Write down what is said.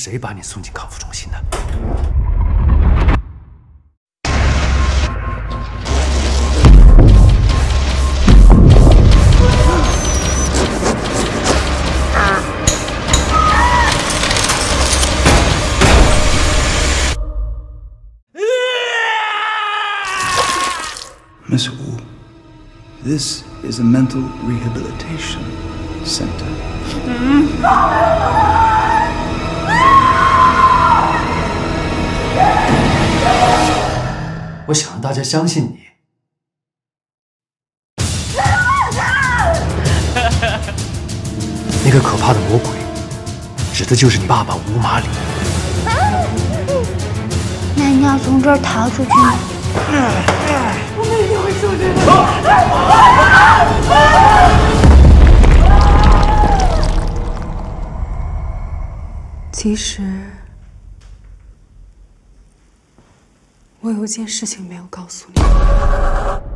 谁把你送进康复中心的？ Miss Wu, this is a mental rehabilitation center. 我想让大家相信你。那个可怕的魔鬼，指的就是你爸爸吴马里。 那你要从这儿逃出去吗？ 我们一定会出去的。 其实，我有件事情没有告诉你。